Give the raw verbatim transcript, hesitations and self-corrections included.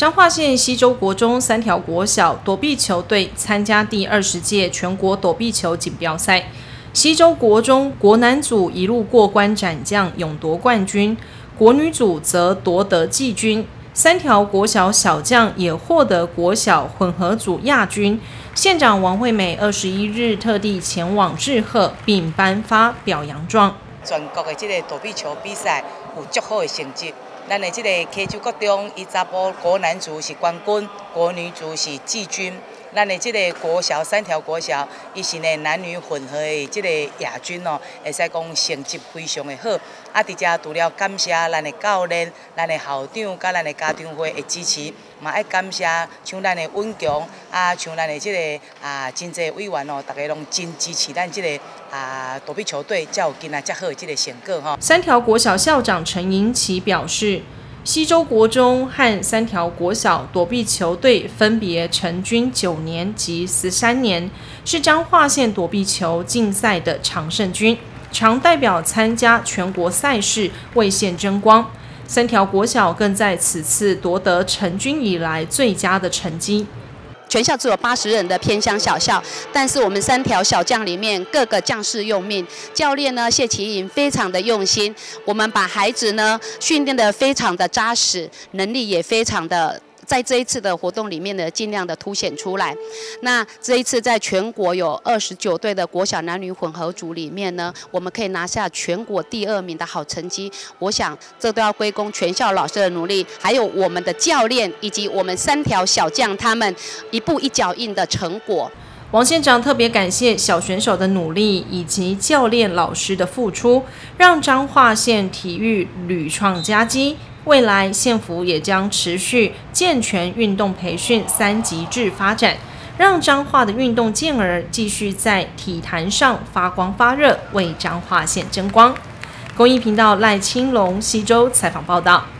彰化县溪州国中三条国小躲避球队参加第二十届全国躲避球锦标赛，溪州国中国男组一路过关斩将，勇夺冠军；国女组则夺得季军。三条国小小将也获得国小混合组亚军。县长王惠美二十一日特地前往致贺，并颁发表扬状。 全国的这个躲避球比赛有足好的成绩。咱的这个溪州国中，伊查甫国男组是冠军，国女组是季军。咱的这个国小三条国小，伊是呢男女混合的这个亚军哦，会使讲成绩非常的好。啊，伫遮除了感谢咱的教练、咱的校长、甲咱的家长会的支持，嘛爱感谢像咱的稳强啊，像咱的这个啊真济委员哦，大家拢真支持咱这个啊躲避球队，才有今仔遮好的这个成果哈。 三条国小校长陈盈琪表示，溪州国中和三条国小躲避球队分别成军九年及十三年，是彰化县躲避球竞赛的常胜军，常代表参加全国赛事，为县争光。三条国小更在此次夺得成军以来最佳的成绩。 全校只有八十人的偏乡小校，但是我们三条小将里面各个将士用命，教练呢谢启颖非常的用心，我们把孩子呢训练得非常的扎实，能力也非常的。在这一次的活动里面呢，尽量的凸显出来。那这一次在全国有二十九队的国小男女混合组里面呢，我们可以拿下全国第二名的好成绩。我想这都要归功全校老师的努力，还有我们的教练以及我们三条小将他们一步一脚印的成果。 王县长特别感谢小选手的努力以及教练老师的付出，让彰化县体育屡创佳绩。未来县府也将持续健全运动培训三级制发展，让彰化的运动健儿继续在体坛上发光发热，为彰化县争光。公益频道赖清龙溪州采访报道。